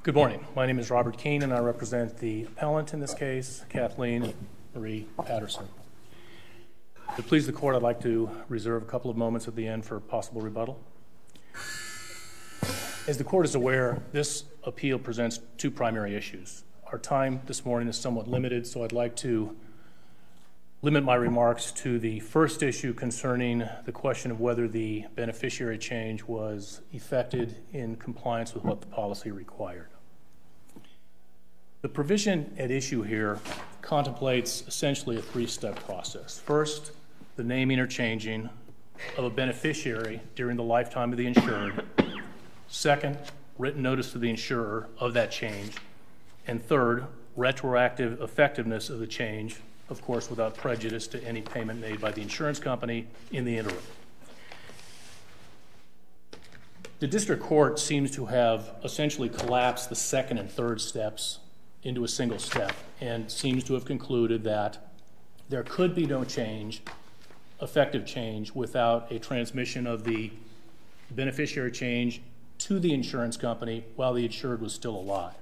Good morning. My name is Robert Keene, and I represent the appellant in this case, Kathleen Marie Paterson. To please the court, I'd like to reserve a couple of moments at the end for possible rebuttal. As the court is aware, this appeal presents two primary issues. Our time this morning is somewhat limited, so I'd like to limit my remarks to the first issue concerning the question of whether the beneficiary change was effected in compliance with what the policy required. The provision at issue here contemplates essentially a three-step process. First, the naming or changing of a beneficiary during the lifetime of the insured. Second, written notice to the insurer of that change. And third, retroactive effectiveness of the change, of course, without prejudice to any payment made by the insurance company in the interim. The district court seems to have essentially collapsed the second and third steps into a single step and seems to have concluded that there could be no change, effective change, without a transmission of the beneficiary change to the insurance company while the insured was still alive.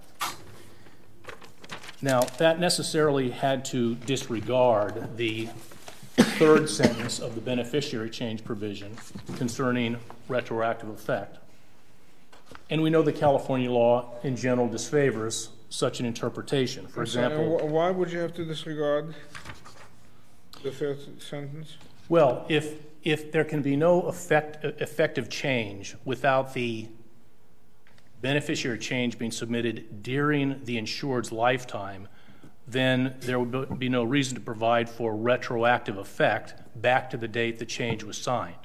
Now, that necessarily had to disregard the third sentence of the beneficiary change provision concerning retroactive effect. And we know that California law in general disfavors such an interpretation. For example, why would you have to disregard the third sentence? Well, if there can be no effective change without the beneficiary change being submitted during the insured's lifetime, then there would be no reason to provide for retroactive effect back to the date the change was signed.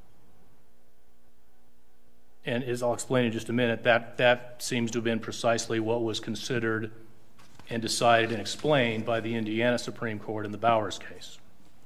And as I'll explain in just a minute, that seems to have been precisely what was considered and decided and explained by the Indiana Supreme Court in the Bowers case.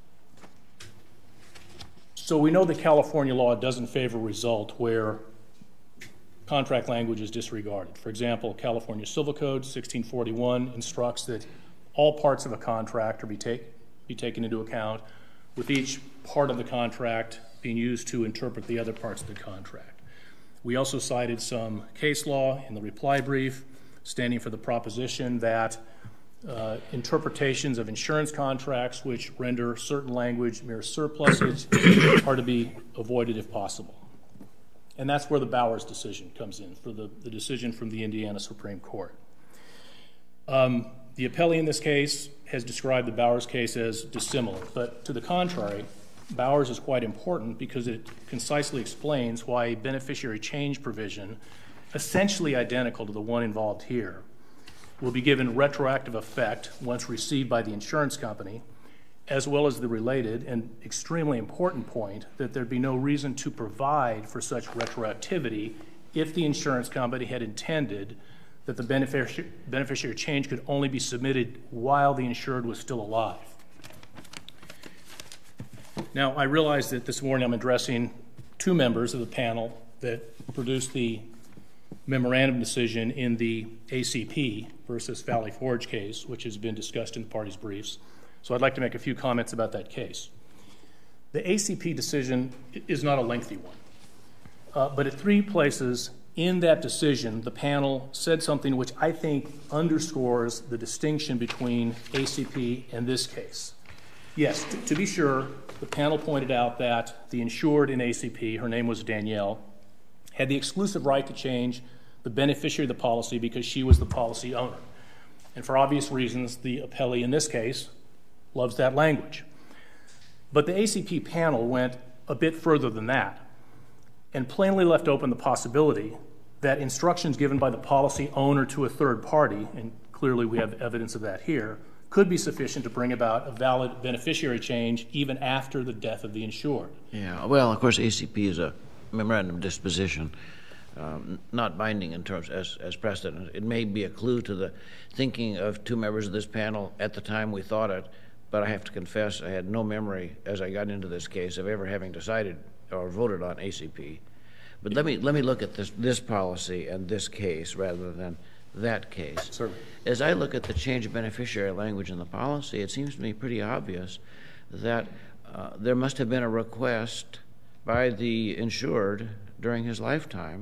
So we know that California law doesn't favor a result where contract language is disregarded. For example, California Civil Code 1641 instructs that all parts of a contract are be taken into account, with each part of the contract being used to interpret the other parts of the contract. We also cited some case law in the reply brief standing for the proposition that interpretations of insurance contracts which render certain language mere surplusage are to be avoided if possible. And that's where the Bowers decision comes in, for the decision from the Indiana Supreme Court. The appellee in this case has described the Bowers case as dissimilar, but to the contrary, Bowers is quite important because it concisely explains why a beneficiary change provision, essentially identical to the one involved here, will be given retroactive effect once received by the insurance company, as well as the related and extremely important point that there'd be no reason to provide for such retroactivity if the insurance company had intended that the beneficiary change could only be submitted while the insured was still alive. Now, I realize that this morning I'm addressing two members of the panel that produced the memorandum decision in the ACP versus Valley Forge case, which has been discussed in the parties' briefs. So I'd like to make a few comments about that case. The ACP decision is not a lengthy one, but at three places in that decision, the panel said something which I think underscores the distinction between ACP and this case. Yes, to be sure, the panel pointed out that the insured in ACP, her name was Danielle, had the exclusive right to change the beneficiary of the policy because she was the policy owner. And for obvious reasons, the appellee in this case loves that language. But the ACP panel went a bit further than that and plainly left open the possibility that instructions given by the policy owner to a third party, and clearly we have evidence of that here, could be sufficient to bring about a valid beneficiary change even after the death of the insured. Yeah, well, of course, ACP is a memorandum of disposition, not binding in terms as precedent. It may be a clue to the thinking of two members of this panel at the time we thought it, but I have to confess I had no memory as I got into this case of ever having decided or voted on ACP. But let me look at this policy and this case rather than that case. Certainly. As I look at the change of beneficiary language in the policy, it seems to me pretty obvious that there must have been a request by the insured during his lifetime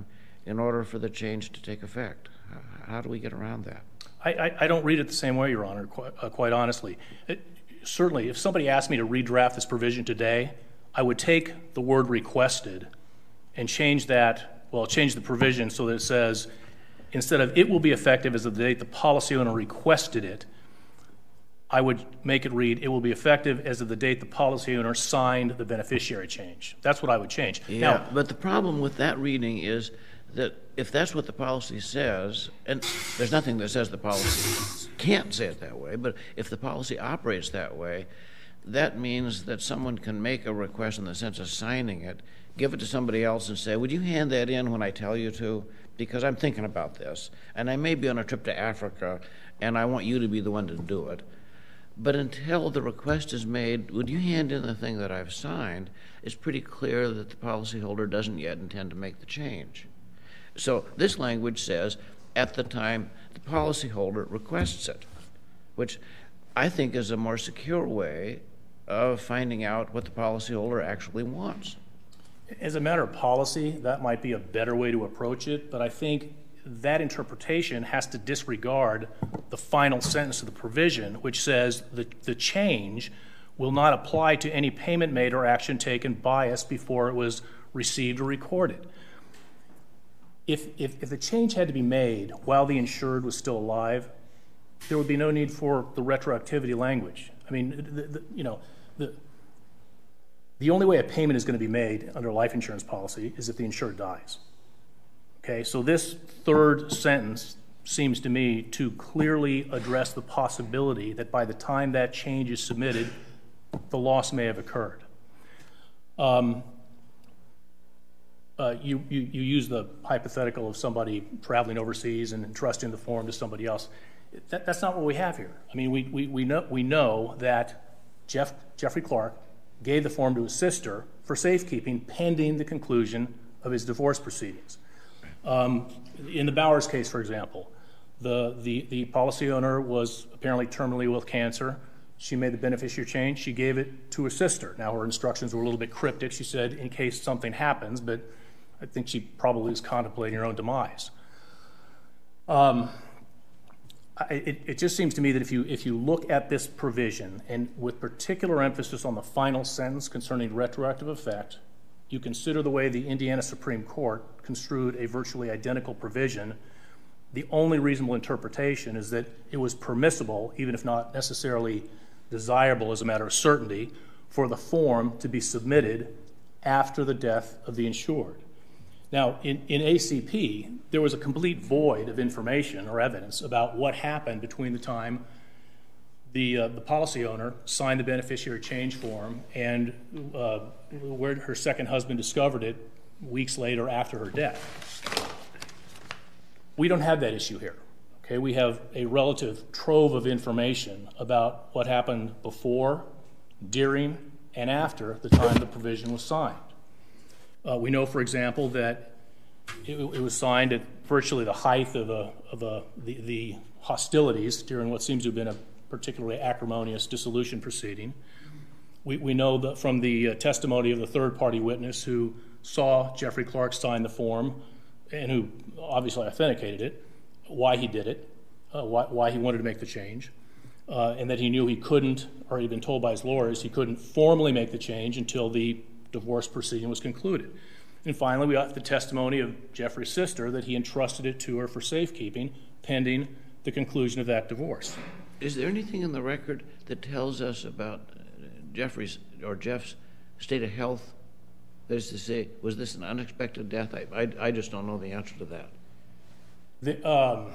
in order for the change to take effect. How do we get around that? I don't read it the same way, Your Honor, quite honestly. Certainly, if somebody asked me to redraft this provision today, I would take the word requested and change the provision so that it says, instead of it will be effective as of the date the policy owner requested it, I would make it read, it will be effective as of the date the policy owner signed the beneficiary change. That's what I would change. Yeah, now, but the problem with that reading is that if that's what the policy says, and there's nothing that says the policy can't say it that way, but if the policy operates that way, that means that someone can make a request in the sense of signing it, give it to somebody else and say, would you hand that in when I tell you to? Because I'm thinking about this, and I may be on a trip to Africa, and I want you to be the one to do it. But until the request is made, would you hand in the thing that I've signed, it's pretty clear that the policyholder doesn't yet intend to make the change. So this language says, at the time the policyholder requests it, which I think is a more secure way of finding out what the policyholder actually wants. as a matter of policy, that might be a better way to approach it, but I think that interpretation has to disregard the final sentence of the provision, which says that the change will not apply to any payment made or action taken by us before it was received or recorded. If the change had to be made while the insured was still alive, there would be no need for the retroactivity language. I mean, the only way a payment is going to be made under a life insurance policy is if the insured dies. Okay, so this third sentence seems to me to clearly address the possibility that by the time that change is submitted, the loss may have occurred. You use the hypothetical of somebody traveling overseas and entrusting the form to somebody else. That's not what we have here. I mean, we know that Jeffrey Clarke gave the form to his sister for safekeeping pending the conclusion of his divorce proceedings. In the Bowers case, for example, the policy owner was apparently terminally ill with cancer. She made the beneficiary change. She gave it to her sister. Now, her instructions were a little bit cryptic. She said, in case something happens, but I think she probably was contemplating her own demise. It just seems to me that if you look at this provision, and with particular emphasis on the final sentence concerning retroactive effect, you consider the way the Indiana Supreme Court construed a virtually identical provision, the only reasonable interpretation is that it was permissible, even if not necessarily desirable as a matter of certainty, for the form to be submitted after the death of the insured. Now, in ACP, there was a complete void of information or evidence about what happened between the time the policy owner signed the beneficiary change form and where her second husband discovered it weeks later after her death. We don't have that issue here. Okay, we have a relative trove of information about what happened before, during, and after the time the provision was signed. We know, for example, that it was signed at virtually the height of the hostilities during what seems to have been a particularly acrimonious dissolution proceeding. We know that from the testimony of the third-party witness who saw Jeffrey Clarke sign the form and who obviously authenticated it, why he did it, why he wanted to make the change, and that he knew he couldn't, or he'd been told by his lawyers, he couldn't formally make the change until the divorce proceeding was concluded. And finally, we have the testimony of Jeffrey's sister that he entrusted it to her for safekeeping pending the conclusion of that divorce. Is there anything in the record that tells us about Jeff's state of health? That is to say, was this an unexpected death? I just don't know the answer to that.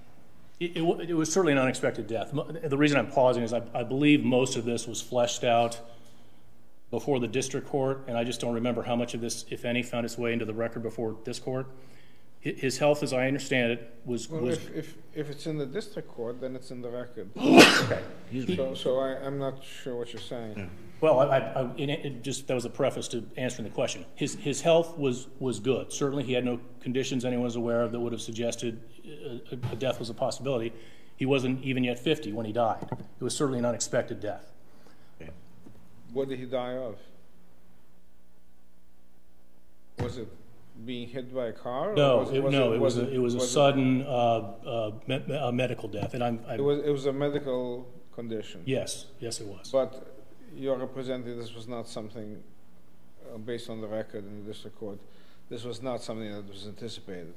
It was certainly an unexpected death. The reason I'm pausing is I believe most of this was fleshed out before the district court, and I just don't remember how much of this, if any, found its way into the record before this court. His health, as I understand it, was... Well, if it's in the district court, then it's in the record. Okay. So I'm not sure what you're saying. Yeah. Well, that was a preface to answering the question. His health was good. Certainly he had no conditions anyone was aware of that would have suggested a death was a possibility. He wasn't even yet 50 when he died. It was certainly an unexpected death. Okay. What did he die of? Was it being hit by a car? No, it was a sudden medical death, and it was a medical condition. Yes, it was. But you're representing this was not something, based on the record in the district court, this was not something that was anticipated.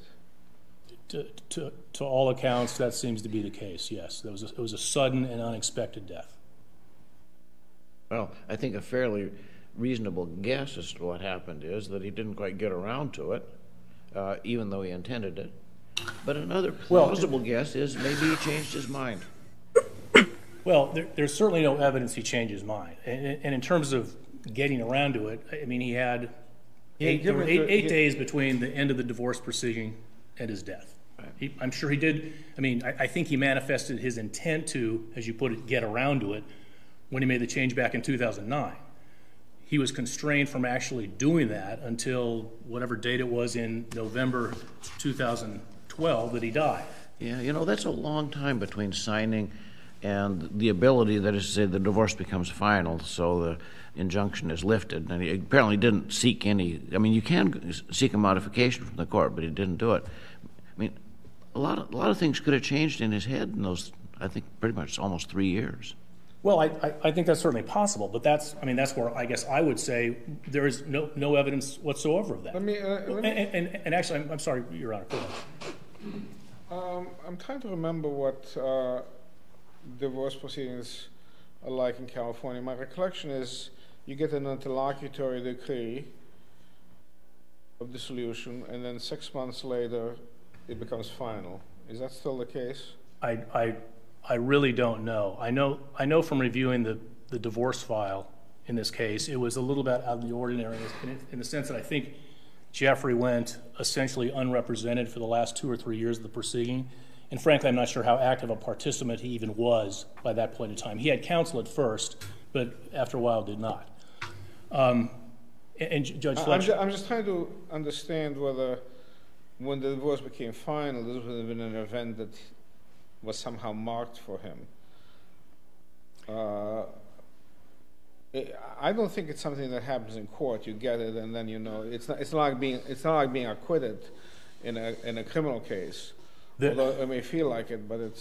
To all accounts, that seems to be the case. Yes, it was a sudden and unexpected death. Well, I think a fairly reasonable guess as to what happened is that he didn't quite get around to it, even though he intended it. But another plausible guess is maybe he changed his mind. Well, there's certainly no evidence he changed his mind. And in terms of getting around to it, I mean, there were eight days between the end of the divorce proceeding and his death. Right. I'm sure he did. I mean, I think he manifested his intent to, as you put it, get around to it when he made the change back in 2009. He was constrained from actually doing that until whatever date it was in November 2012 that he died. Yeah, that's a long time between signing and the ability, that is to say, the divorce becomes final, so the injunction is lifted. And he apparently didn't seek any. I mean, you can seek a modification from the court, but he didn't do it. I mean, a lot of things could have changed in his head in those, I think, pretty much almost 3 years. Well, I think that's certainly possible, but that's where I guess I would say there is no evidence whatsoever of that. And actually, I'm sorry, Your Honor. Go ahead. I'm trying to remember what divorce proceedings are like in California. My recollection is you get an interlocutory decree of dissolution, and then 6 months later it becomes final. Is that still the case? I really don't know. I know from reviewing the divorce file in this case, it was a little bit out of the ordinary in the sense that I think Jeffrey went essentially unrepresented for the last 2 or 3 years of the proceeding. And frankly, I'm not sure how active a participant he even was by that point in time. He had counsel at first, but after a while did not. And Judge Fletcher... I'm just trying to understand whether when the divorce became final, this would have been an event that was somehow marked for him. I don't think it's something that happens in court. You get it, and then it's not like being acquitted in a criminal case. Although it may feel like it, but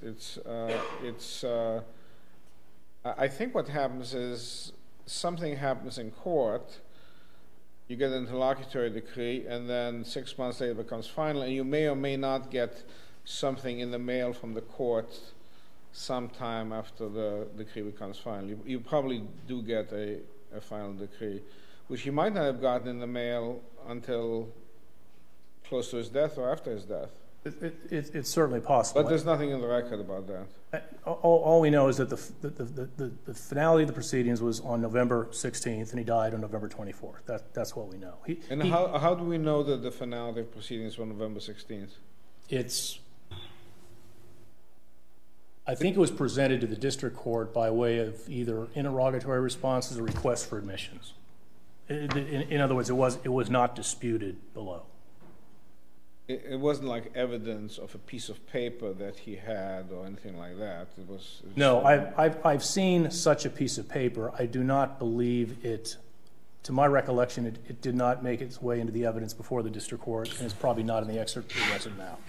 I think what happens is something happens in court. You get an interlocutory decree, and then 6 months later it becomes final, and you may or may not get something in the mail from the court sometime after the decree becomes final. You probably do get a final decree, which you might not have gotten in the mail until close to his death or after his death. It's certainly possible. But there's nothing in the record about that. All we know is that the finality of the proceedings was on November 16th, and he died on November 24th. That's what we know. How do we know that the finality of proceedings was November 16th? I think it was presented to the district court by way of either interrogatory responses or requests for admissions. In other words, it was not disputed below. It wasn't like evidence of a piece of paper that he had or anything like that. It was no, I've seen such a piece of paper. I do not believe it. To my recollection, it did not make its way into the evidence before the district court, and it's probably not in the excerpt as of now.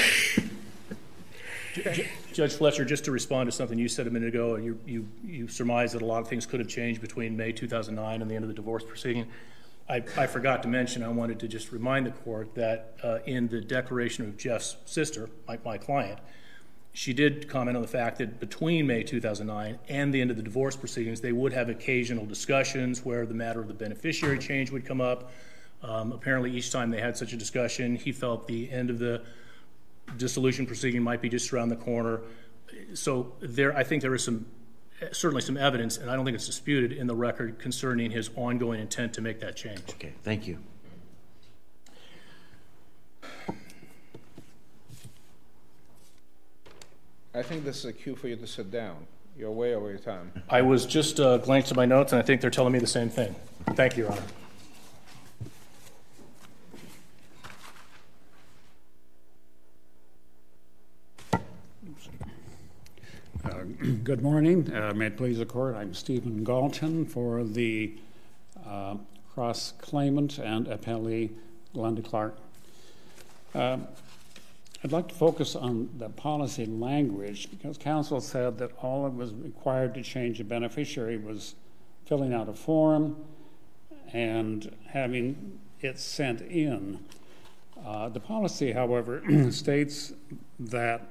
Judge Fletcher, just to respond to something you said a minute ago, you surmised that a lot of things could have changed between May 2009 and the end of the divorce proceeding. I forgot to mention, I wanted to just remind the court that in the declaration of Jeff's sister, my client, she did comment on the fact that between May 2009 and the end of the divorce proceedings, they would have occasional discussions where the matter of the beneficiary change would come up. Apparently, each time they had such a discussion, he felt the end of the dissolution proceeding might be just around the corner. So I think there is certainly some evidence, and I don't think it's disputed in the record concerning his ongoing intent to make that change. Okay, thank you. I think this is a cue for you to sit down. You're way over your time. I was just glancing at my notes, and I think they're telling me the same thing. Thank you, Your Honor. Good morning. May it please the court, I'm Stephen Galton for the cross-claimant and appellee Glenda Clarke. I'd like to focus on the policy language because counsel said that all it was required to change a beneficiary was filling out a form and having it sent in. The policy, however, states that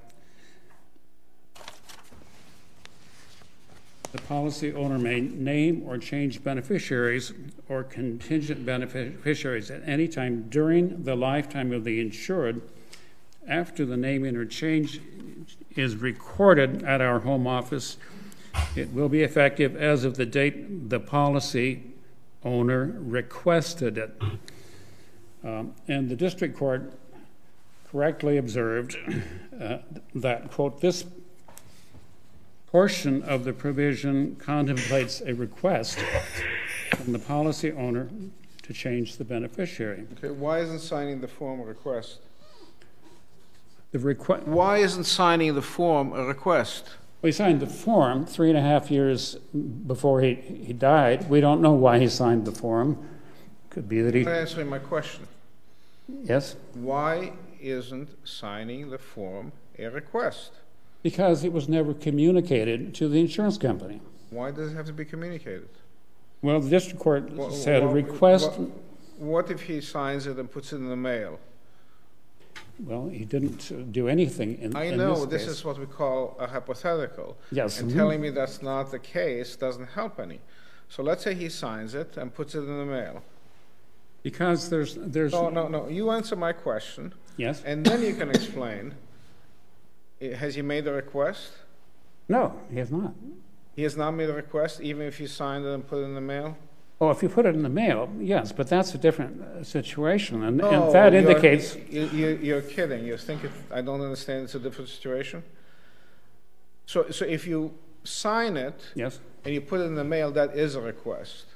the policy owner may name or change beneficiaries or contingent beneficiaries at any time during the lifetime of the insured after the naming or change is recorded at our home office. It will be effective as of the date the policy owner requested it. And the district court correctly observed that, quote, this portion of the provision contemplates a request from the policy owner to change the beneficiary. Okay, why isn't signing the form a request? The Why isn't signing the form a request? We signed the form 3.5 years before he died. We don't know why he signed the form. Could be that he... You're not answering my question. Yes? Why isn't signing the form a request? Because it was never communicated to the insurance company. Why does it have to be communicated? Well, the district court said a request... What if he signs it and puts it in the mail? Well, he didn't do anything in I know, this this is what we call a hypothetical. Yes. And telling me that's not the case doesn't help any. So let's say he signs it and puts it in the mail. Because there's... No. You answer my question. Yes. And then you can explain. Has he made a request? No, he has not. He has not made a request, even if he signed it and put it in the mail? Oh, if you put it in the mail, yes, but that's a different situation, and that indicates... You're kidding. You think I don't understand it's a different situation? So if you sign it Yes. and you put it in the mail, that is a request.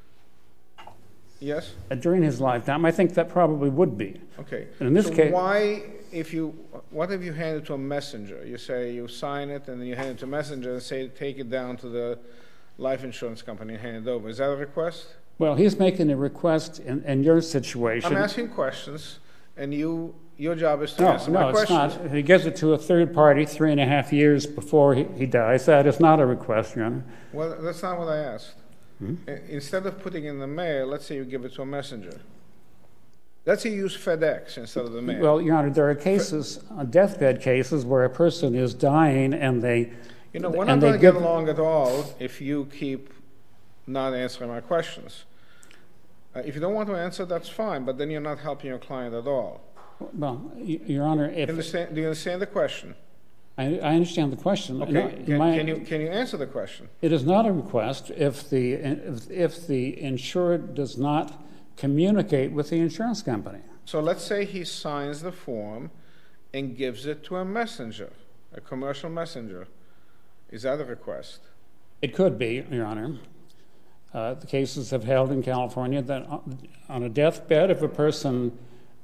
Yes? During his lifetime, I think that probably would be. Okay. And in this case... what if you hand it to a messenger? You say you sign it and then you hand it to a messenger and say take it down to the life insurance company and hand it over. Is that a request? Well, he's making a request in your situation. I'm asking questions, and your job is to answer my questions. No, it's not. He gives it to a third party 3.5 years before he dies. That is not a request, Your Honor. Well, that's not what I asked. Instead of putting it in the mail, let's say you give it to a messenger. Let's say you use FedEx instead of the mail. Well, Your Honor, there are cases, deathbed cases, where a person is dying and they... You know, we're not going to get along at all if you keep not answering my questions. If you don't want to answer, that's fine, but then you're not helping your client at all. Well, Your Honor, if... Do you understand the question? I understand the question. Okay, can you answer the question? It is not a request if the insured does not communicate with the insurance company. So let's say he signs the form and gives it to a messenger, a commercial messenger. Is that a request? It could be, Your Honor. The cases have held in California that on a deathbed, if a person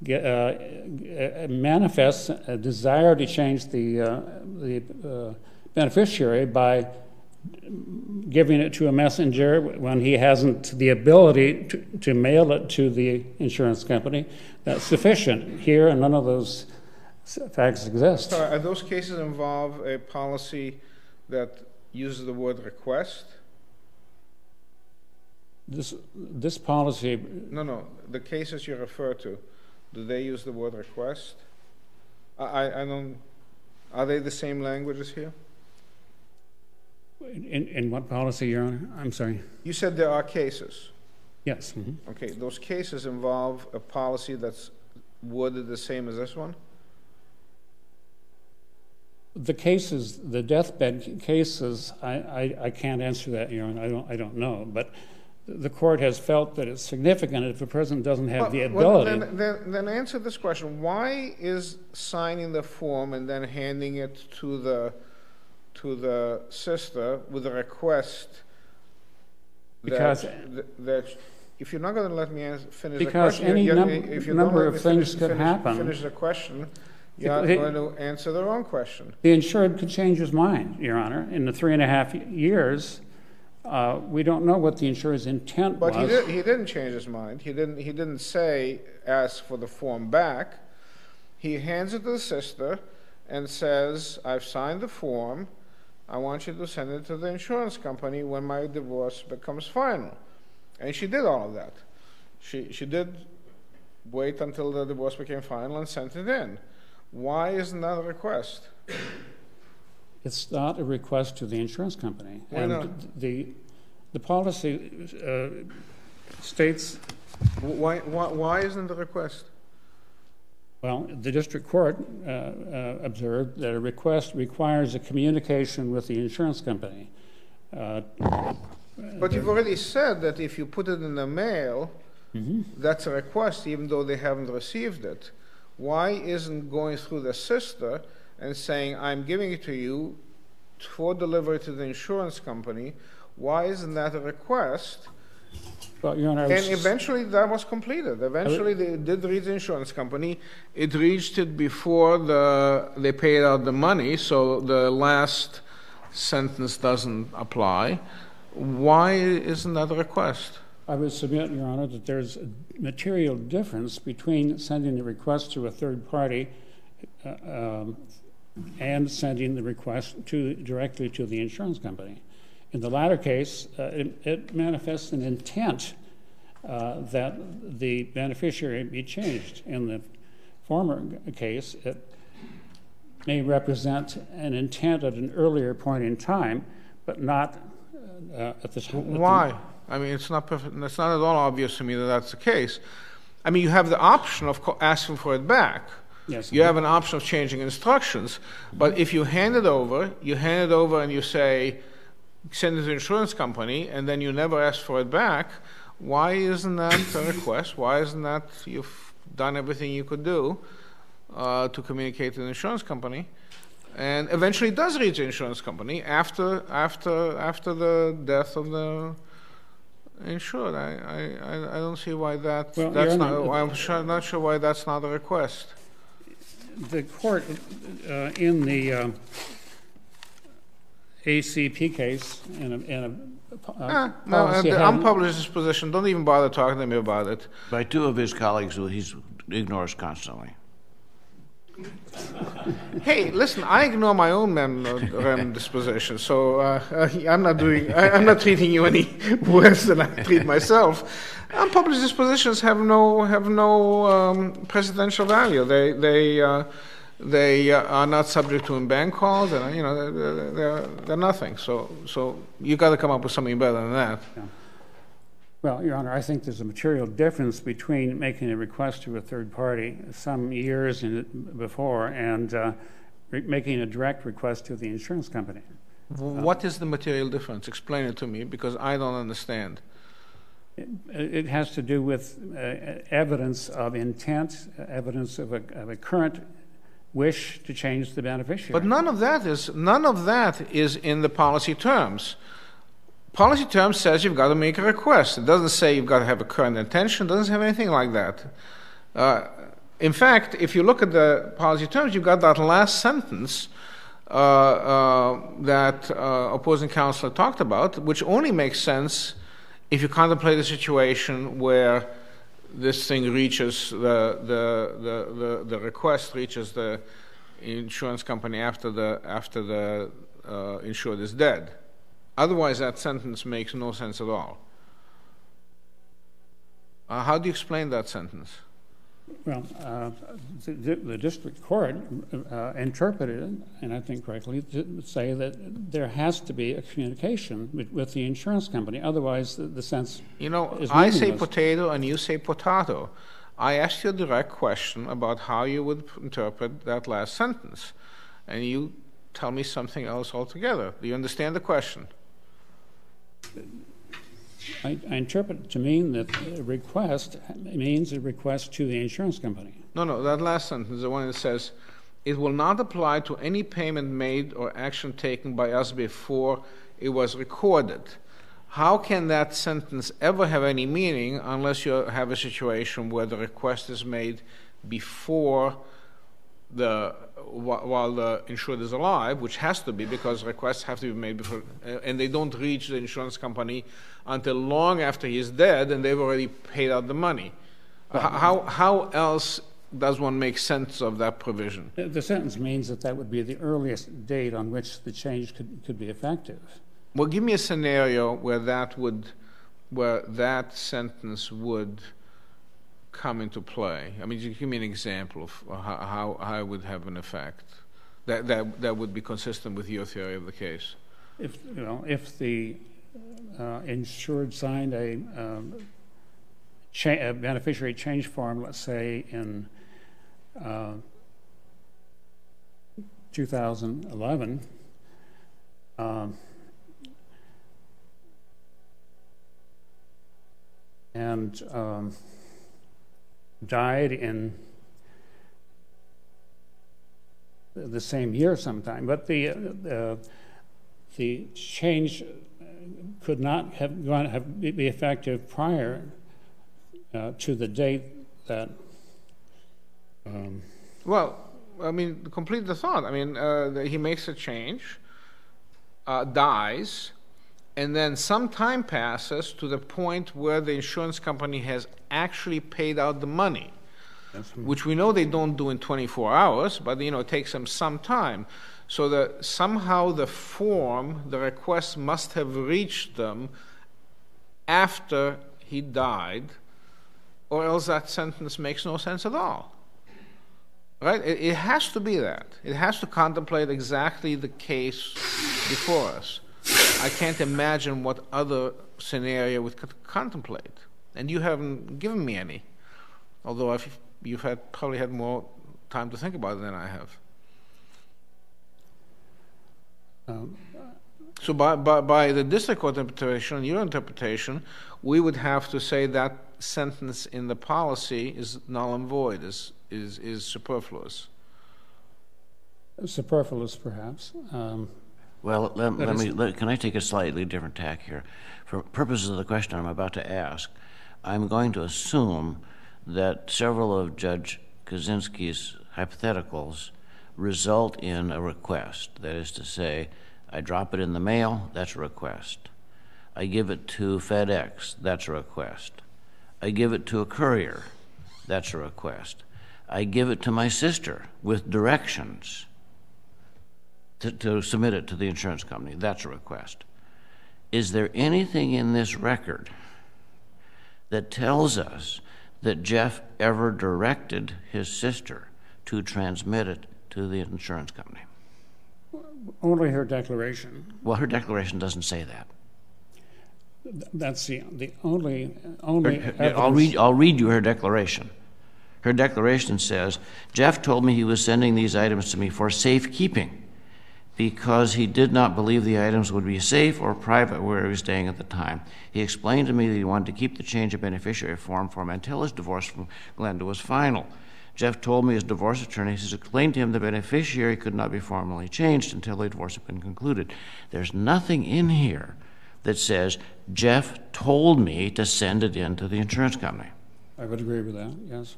manifests a desire to change the beneficiary by giving it to a messenger when he hasn't the ability to mail it to the insurance company, that's sufficient. Here, none of those facts exist. So are those cases involve a policy that uses the word request? This policy... No. The cases you refer to, do they use the word request? I don't... Are they the same language as here? In what policy, Your Honor? I'm sorry. You said there are cases. Yes. Mm-hmm. Okay, those cases involve a policy that's worded the same as this one? The cases, the deathbed cases, I can't answer that, Your Honor. I don't know. But the court has felt that it's significant if a person doesn't have the ability. Then answer this question. Why is signing the form and then handing it to the sister with a request that if you're not going to let me finish the question, if any number of things could happen. Finish the question. You're not going to answer the wrong question. The insured could change his mind, Your Honor. In the 3.5 years, We don't know what the insurer's intent was. But he didn't change his mind. He didn't say, ask for the form back. He hands it to the sister and says, I've signed the form. I want you to send it to the insurance company when my divorce becomes final. And she did all of that. She did wait until the divorce became final and sent it in. Why isn't that a request? It's not a request to the insurance company. Why not? The policy states... Why isn't it a request? Well, the district court observed that a request requires a communication with the insurance company. But you've already said that if you put it in the mail, that's a request even though they haven't received it. Why isn't going through the sister and saying, I'm giving it to you for delivery to the insurance company, why isn't that a request? Well, Your Honor, and eventually that was completed. Eventually they did reach the insurance company. It reached it before they paid out the money, so the last sentence doesn't apply. Why isn't that a request? I would submit, Your Honor, that there's a material difference between sending the request to a third party and sending the request directly to the insurance company. In the latter case, it manifests an intent that the beneficiary be changed. In the former case, it may represent an intent at an earlier point in time, but not at the time. Why? I mean, it's not perfect. It's not at all obvious to me that that's the case. I mean, you have the option of asking for it back. Yes. You have an option of changing instructions, but if you hand it over and you say, send it to the insurance company, and then you never ask for it back, why isn't that a request? Why isn't that you've done everything you could do to communicate to the insurance company? And eventually it does reach the insurance company after the death of the insured. I don't see why that's not. I'm not sure why that's not a request. The court in the ACP case in a policy the unpublished disposition, don't even bother talking to me about it. By two of his colleagues who he ignores constantly. Hey, listen, I ignore my own rem disposition, so I'm not treating you any worse than I treat myself. Unpublished dispositions have no presidential value. They are not subject to in-bank calls, and they're nothing. So you got to come up with something better than that. Yeah. Well, Your Honor, I think there's a material difference between making a request to a third party some years before and making a direct request to the insurance company. What is the material difference? Explain it to me, because I don't understand. It has to do with evidence of intent, evidence of a current wish to change the beneficiary. But none of that is in the policy terms. Policy terms says you've got to make a request. It doesn't say you've got to have a current intention. It doesn't have anything like that. In fact, if you look at the policy terms, you've got that last sentence that opposing counsel talked about, which only makes sense if you contemplate a situation where this thing reaches the request reaches the insurance company after the insured is dead. Otherwise, that sentence makes no sense at all. How do you explain that sentence? Well, the district court interpreted it, and I think correctly, to say that there has to be a communication with the insurance company. Otherwise, the sense is meaningless. I say potato and you say potato. I asked you a direct question about how you would interpret that last sentence, and you tell me something else altogether. Do you understand the question? I interpret it to mean that a request means a request to the insurance company. No, that last sentence, the one that says, it will not apply to any payment made or action taken by us before it was recorded. How can that sentence ever have any meaning unless you have a situation where the request is made before while the insured is alive, which has to be because requests have to be made before, and they don't reach the insurance company until long after he's dead, and they've already paid out the money. How else does one make sense of that provision? The sentence means that would be the earliest date on which the change could be effective. Well, give me a scenario where that sentence would come into play. I mean, just give me an example of how it would have an effect that would be consistent with your theory of the case. If the insured signed a beneficiary change form, let's say in 2011, and died in the same year sometime, but the change could not be effective prior to the date that. Well, I mean, complete the thought. I mean, he makes a change, dies, and then some time passes to the point where the insurance company has actually paid out the money, which we know they don't do in 24 hours, but it takes them some time. So that somehow the request must have reached them after he died, or else that sentence makes no sense at all. Right? It has to be that. It has to contemplate exactly the case before us. I can't imagine what other scenario we could contemplate. And you haven't given me any, although you've probably had more time to think about it than I have. So by the district court interpretation, your interpretation, we would have to say that sentence in the policy is null and void, is superfluous. Superfluous, perhaps. Well, can I take a slightly different tack here? For purposes of the question I'm about to ask, I'm going to assume that several of Judge Kaczynski's hypotheticals result in a request. That is to say, I drop it in the mail, that's a request. I give it to FedEx, that's a request. I give it to a courier, that's a request. I give it to my sister with directions to submit it to the insurance company, that's a request. Is there anything in this record that tells us that Jeff ever directed his sister to transmit it to the insurance company? Only her declaration. Well, her declaration doesn't say that. That's the only I'll read you her declaration. Her declaration says, Jeff told me he was sending these items to me for safekeeping because he did not believe the items would be safe or private where he was staying at the time. He explained to me that he wanted to keep the change of beneficiary form for him until his divorce from Glenda was final. Jeff told me his divorce attorney has explained to him the beneficiary could not be formally changed until the divorce had been concluded. There's nothing in here that says Jeff told me to send it in to the insurance company. I would agree with that, yes.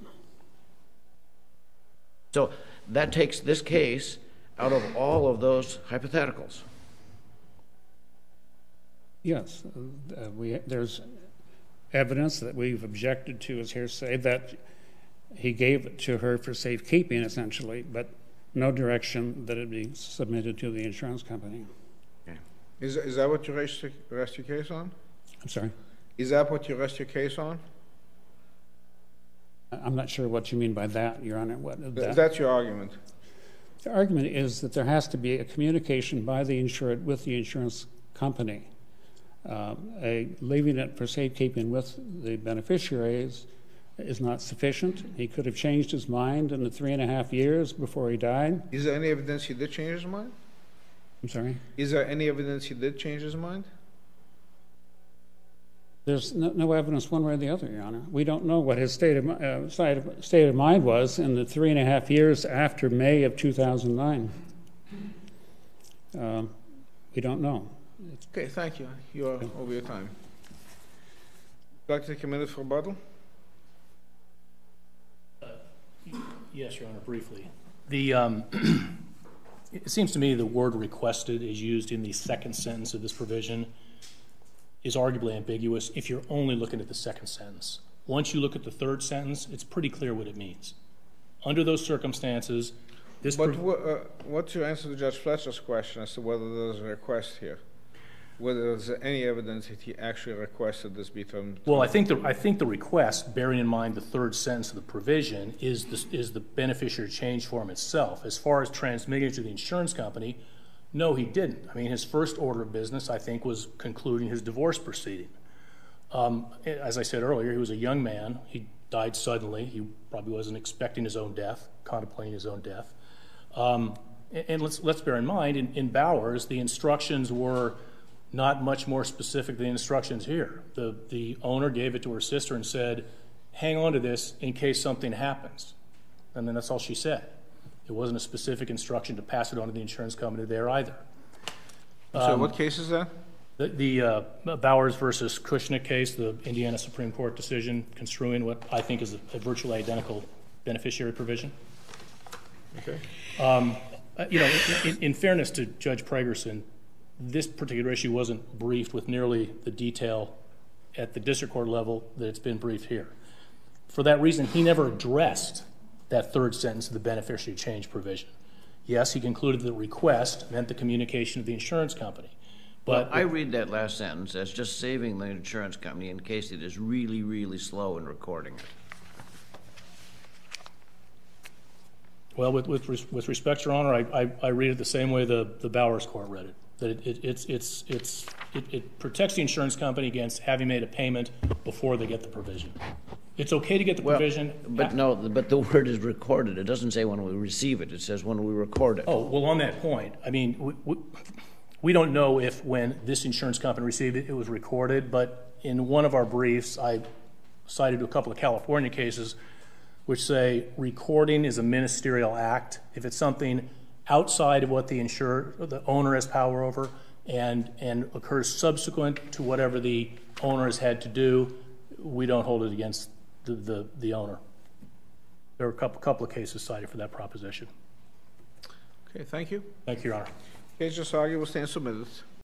So that takes this case out of all of those hypotheticals. Yes. There's evidence that we've objected to as hearsay that he gave it to her for safekeeping, essentially, but no direction that it be submitted to the insurance company. Okay. Is that what you rest your case on? I'm sorry? Is that what you rest your case on? I'm not sure what you mean by that, Your Honor. That's your argument. The argument is that there has to be a communication by the insured with the insurance company. Leaving it for safekeeping with the beneficiaries is not sufficient. He could have changed his mind in the 3.5 years before he died. Is there any evidence he did change his mind? I'm sorry? Is there any evidence he did change his mind? There's no evidence one way or the other, Your Honor. We don't know what his state of mind was in the 3.5 years after May of 2009. We don't know. Okay, thank you. You are over your time. Would you like to take a minute for rebuttal? Yes, Your Honor, briefly. It seems to me the word requested is used in the second sentence of this provision is arguably ambiguous if you're only looking at the second sentence. Once you look at the third sentence, it's pretty clear what it means. Under those circumstances, this... But what's your answer to Judge Fletcher's question as to whether there's a request here? Whether there's any evidence that he actually requested this be termed? Well, I think the request, bearing in mind the third sentence of the provision, is the beneficiary change form itself. As far as transmitting it to the insurance company, no, he didn't. I mean, his first order of business, I think, was concluding his divorce proceeding. As I said earlier, he was a young man. He died suddenly. He probably wasn't expecting his own death, contemplating his own death. And let's bear in mind, in Bowers, the instructions were not much more specific than the instructions here. The owner gave it to her sister and said, hang on to this in case something happens. And then that's all she said. It wasn't a specific instruction to pass it on to the insurance company there either. So what case is that? The Bowers versus Kushnick case, the Indiana Supreme Court decision construing what I think is a virtually identical beneficiary provision. Okay. You know, in fairness to Judge Pragerson, this particular issue wasn't briefed with nearly the detail at the district court level that it's been briefed here. For that reason, he never addressed that third sentence of the beneficiary change provision. Yes, he concluded that request meant the communication of the insurance company. But I read that last sentence as just saving the insurance company in case it is really, really slow in recording it. Well, with respect, Your Honor, I read it the same way the Bowers court read it. That it protects the insurance company against having made a payment before they get the provision. It's okay to get the provision. But no, but the word is recorded. It doesn't say when we receive it. It says when we record it. Oh, well, on that point, I mean, we don't know if when this insurance company received it, it was recorded. But in one of our briefs, I cited a couple of California cases which say recording is a ministerial act. If it's something outside of what the owner has power over and occurs subsequent to whatever the owner has had to do, we don't hold it against the owner. There are a couple of cases cited for that proposition. Okay, thank you. Thank you, Your Honor. Case just argued will stand submitted.